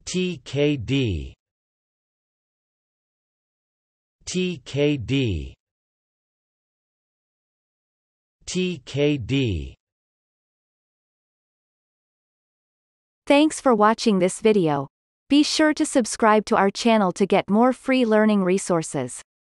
TKD, TKD, TKD. Thanks for watching this video. Be sure to subscribe to our channel to get more free learning resources.